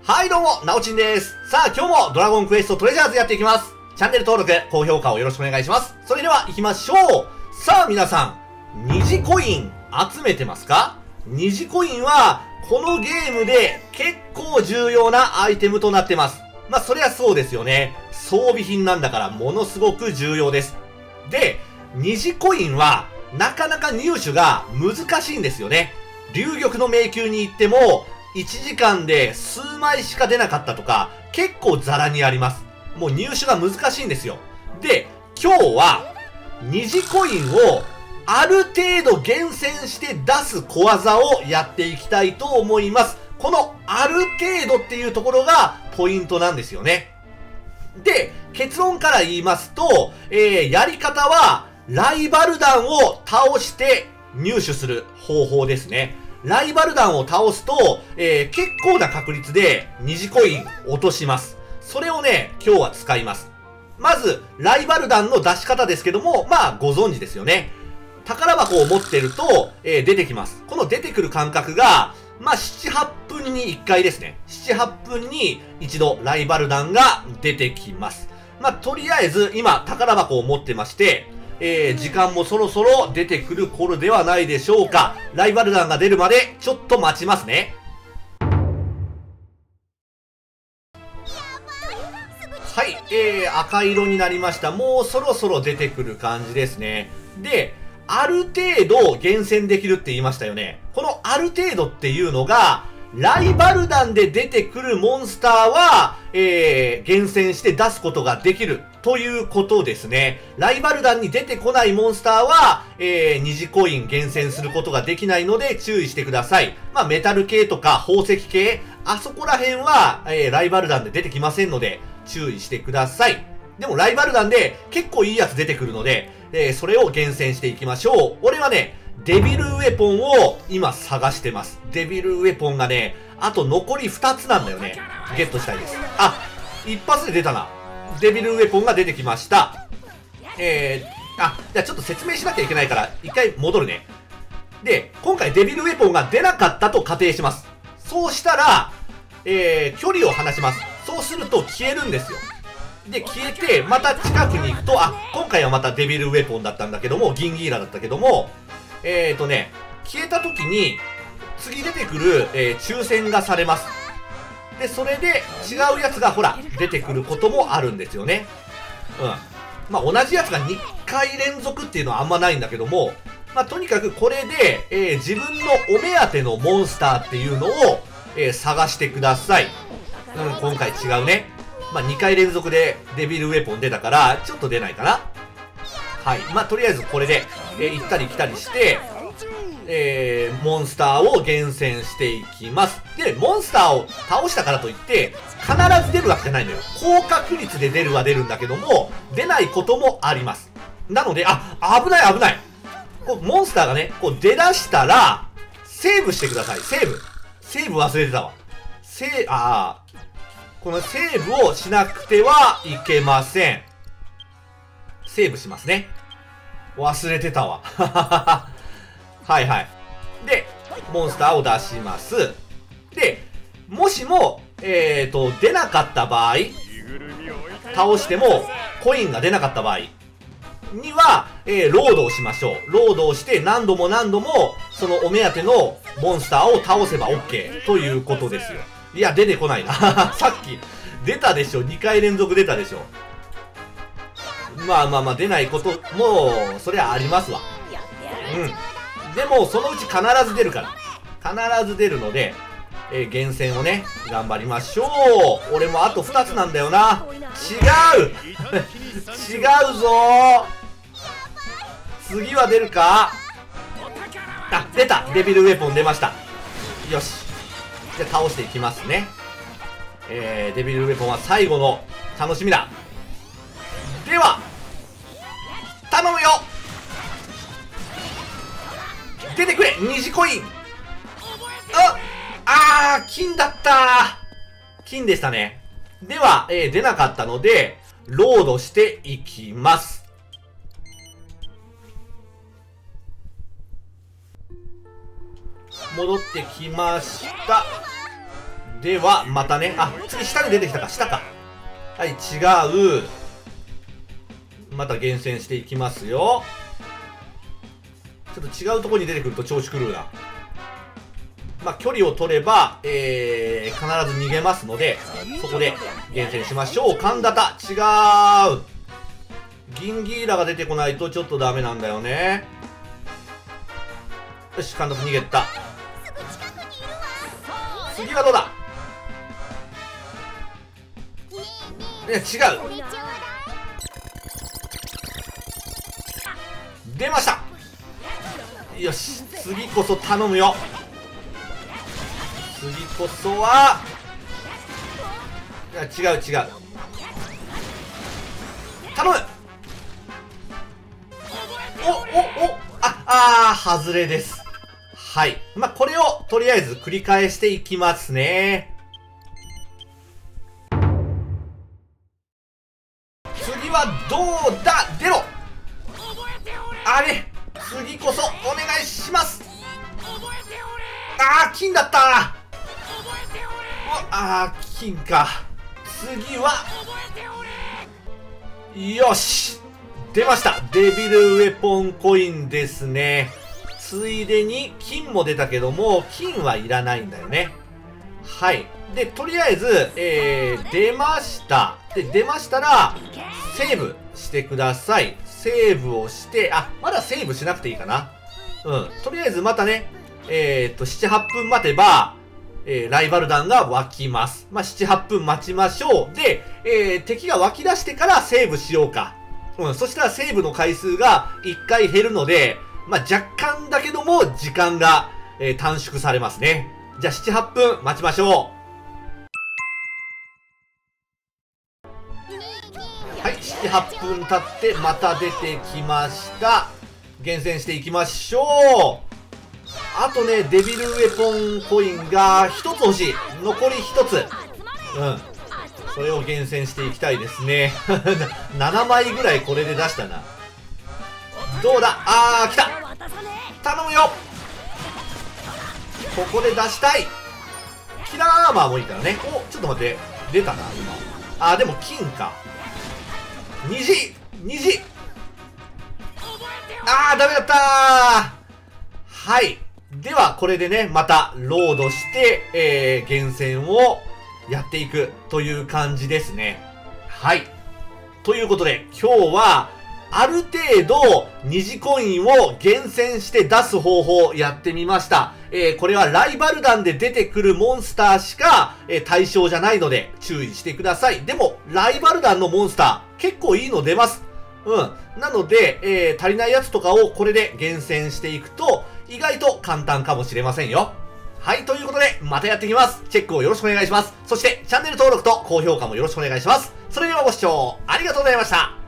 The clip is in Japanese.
はいどうも、なおちんです。さあ今日もドラゴンクエストトレジャーズやっていきます。チャンネル登録、高評価をよろしくお願いします。それでは行きましょう。さあ皆さん、二次コイン集めてますか？二次コインは、このゲームで結構重要なアイテムとなってます。まあそりゃそうですよね。装備品なんだからものすごく重要です。で、二次コインはなかなか入手が難しいんですよね。龍玉の迷宮に行っても、1時間で数枚しか出なかったとか、結構ザラにあります。もう入手が難しいんですよ。で、今日は、二次コインをある程度厳選して出す小技をやっていきたいと思います。このある程度っていうところがポイントなんですよね。で、結論から言いますと、やり方は、ライバル団を倒して入手する方法ですね。ライバル団を倒すと、結構な確率で二次コイン落とします。それをね、今日は使います。まず、ライバル団の出し方ですけども、まあ、ご存知ですよね。宝箱を持ってると、出てきます。この出てくる間隔が、まあ、7、8分に1回ですね。7、8分に一度ライバル団が出てきます。まあ、とりあえず、今、宝箱を持ってまして、時間もそろそろ出てくる頃ではないでしょうか。ライバル団が出るまでちょっと待ちますね。はい、赤色になりました。もうそろそろ出てくる感じですね。で、ある程度厳選できるって言いましたよね。このある程度っていうのが、ライバル団で出てくるモンスターは、厳選して出すことができるということですね。ライバル団に出てこないモンスターは、二次コイン厳選することができないので注意してください。まあ、メタル系とか宝石系、あそこら辺は、ライバル団で出てきませんので、注意してください。でもライバル団で結構いいやつ出てくるので、それを厳選していきましょう。俺はね、デビルウェポンを今探してます。デビルウェポンがね、あと残り2つなんだよね。ゲットしたいです。あ、一発で出たな。デビルウェポンが出てきました。じゃあちょっと説明しなきゃいけないから、一回戻るね。で、今回デビルウェポンが出なかったと仮定します。そうしたら、距離を離します。そうすると消えるんですよ。で、消えて、また近くに行くと、今回はまたデビルウェポンだったんだけども、銀ギーラだったけども、消えた時に、次出てくる、抽選がされます。で、それで違うやつがほら、出てくることもあるんですよね。うん。まあ、同じやつが2回連続っていうのはあんまないんだけども、まあ、とにかくこれで、自分のお目当てのモンスターっていうのを、探してください。今回違うね。まあ、2回連続でデビルウェポン出たから、ちょっと出ないかな。はい。まあ、とりあえずこれで、行ったり来たりして、モンスターを厳選していきます。で、モンスターを倒したからといって、必ず出るわけじゃないのよ。高確率で出るは出るんだけども、出ないこともあります。なので、危ない危ない。こうモンスターがね、こう出だしたら、セーブしてください。セーブ。セーブ忘れてたわ。このセーブをしなくてはいけません。セーブしますね。忘れてたわ。はいはい。で、モンスターを出します。で、もしも、出なかった場合、倒してもコインが出なかった場合には、ロードをしましょう。ロードをして何度も何度も、そのお目当てのモンスターを倒せば OK ということですよ。いや、出てこないな。さっき、出たでしょ。2回連続出たでしょ。まあ、出ないことも、そりゃありますわ。うん。でも、そのうち必ず出るから。必ず出るので、厳選をね、頑張りましょう。俺もあと2つなんだよな。違う違うぞー。次は出るか？出た！デビルウェポン出ました。よし。じゃあ倒していきますね。デビルウェポンは最後の楽しみだ。では、頼むよ！出てくれ！二次コイン！金だったー！金でしたね。では、出なかったので、ロードしていきます。戻ってきました。 では、またね。あ、次下に出てきたか。下か。はい、違う。また厳選していきますよ。ちょっと違うところに出てくると調子狂うな。まあ、距離を取れば、必ず逃げますので、そこで厳選しましょう。神田田、違う。銀ギーラが出てこないとちょっとダメなんだよね。よし、神田田逃げた。次はどうだ。いや、違う。出ました。よし、次こそ頼むよ。次こそは、いや、違う違う。頼む。外れです。はい。まあ、これをとりあえず繰り返していきますね。次はどうだ。出ろ。あれ、次こそお願いします。金だった。金か。次は、よし、出ました。デビルウェポンコインですね。ついでに金も出たけども、金はいらないんだよね。はい。で、とりあえず、出ました。で、出ましたら、セーブしてください。セーブをして、まだセーブしなくていいかな。とりあえずまたね、7、8分待てば、ライバル弾が湧きます。まあ、7、8分待ちましょう。で、敵が湧き出してからセーブしようか。そしたらセーブの回数が1回減るので、まあ、若干だけども時間が、短縮されますね。じゃあ7、8分待ちましょう。はい、7、8分経ってまた出てきました。厳選していきましょう。あとね、デビルウェポンコインが1つ欲しい。残り1つ。それを厳選していきたいですね。7枚ぐらいこれで出したな。どうだ。来た。頼むよ。ここで出したい。キラーアーマーもいいからね。ちょっと待って。出たな、今。でも金か。虹。ダメだったー。はい。では、これでね、また、ロードして、厳選をやっていくという感じですね。はい。ということで、今日は、ある程度、二次コインを厳選して出す方法をやってみました。これはライバル弾で出てくるモンスターしか、対象じゃないので注意してください。でも、ライバル弾のモンスター、結構いいの出ます。なので、足りないやつとかをこれで厳選していくと、意外と簡単かもしれませんよ。はい、ということで、またやっていきます。チェックをよろしくお願いします。そして、チャンネル登録と高評価もよろしくお願いします。それではご視聴ありがとうございました。